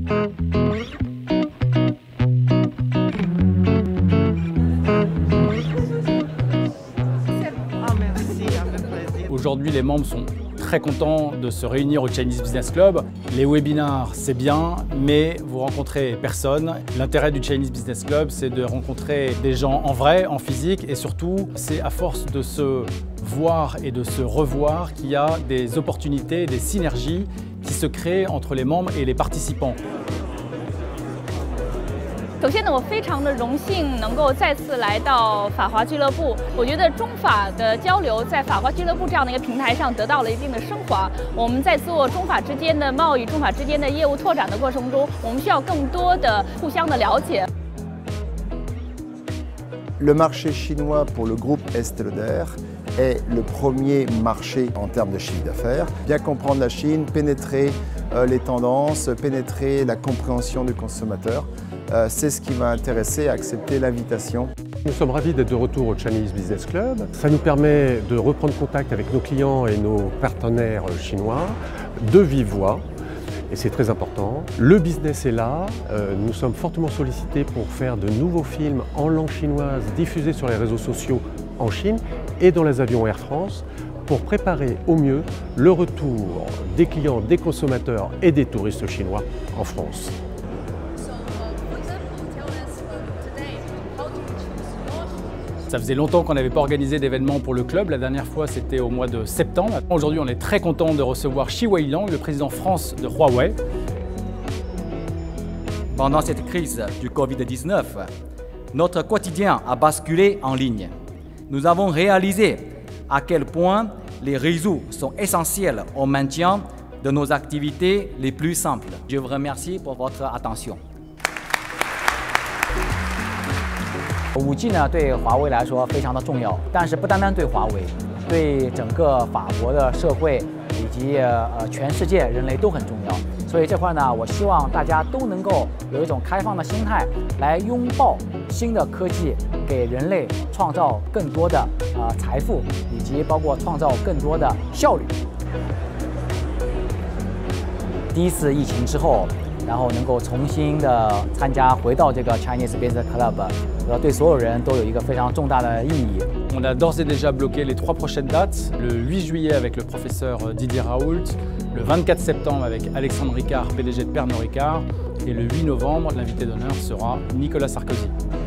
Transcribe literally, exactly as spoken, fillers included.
Aujourd'hui, les membres sont très contents de se réunir au Chinese Business Club. Les webinars, c'est bien, mais vous rencontrez personne. L'intérêt du Chinese Business Club, c'est de rencontrer des gens en vrai, en physique, et surtout, c'est à force de se voir et de se revoir qu'il y a des opportunités, des synergies qui se créent entre les membres et les participants. 首先呢，我非常的荣幸能够再次来到法华俱乐部。我觉得中法的交流在法华俱乐部这样的一个平台上得到了一定的升华。我们在做中法之间的贸易、中法之间的业务拓展的过程中，我们需要更多的互相的了解。 Le marché chinois pour le groupe Estée Lauder est le premier marché en termes de chiffre d'affaires. Bien comprendre la Chine, pénétrer euh, les tendances, pénétrer la compréhension du consommateur, euh, c'est ce qui m'a intéressé à accepter l'invitation. Nous sommes ravis d'être de retour au Chinese Business Club. Ça nous permet de reprendre contact avec nos clients et nos partenaires chinois de vive voix. Et c'est très important. Le business est là, euh, nous sommes fortement sollicités pour faire de nouveaux films en langue chinoise diffusés sur les réseaux sociaux en Chine et dans les avions Air France pour préparer au mieux le retour des clients, des consommateurs et des touristes chinois en France. Ça faisait longtemps qu'on n'avait pas organisé d'événements pour le club. La dernière fois, c'était au mois de septembre. Aujourd'hui, on est très content de recevoir Shi Weilang, le président France de Huawei. Pendant cette crise du Covid dix-neuf, notre quotidien a basculé en ligne. Nous avons réalisé à quel point les réseaux sont essentiels au maintien de nos activités les plus simples. Je vous remercie pour votre attention. 五 G 呢，对华为来说非常的重要，但是不单单对华为，对整个法国的社会以及呃全世界人类都很重要。所以这块呢，我希望大家都能够有一种开放的心态，来拥抱新的科技，给人类创造更多的呃财富，以及包括创造更多的效率。第一次疫情之后，然后能够重新的参加回到这个 Chinese Business Club。 对所有人都有一个非常重大的意义。 On a d'ores et déjà bloqué les trois prochaines dates. Le huit juillet avec le professeur Didier Raoult, le vingt-quatre septembre avec Alexandre Ricard, P D G de Pernod Ricard, et le huit novembre, l'invité d'honneur sera Nicolas Sarkozy.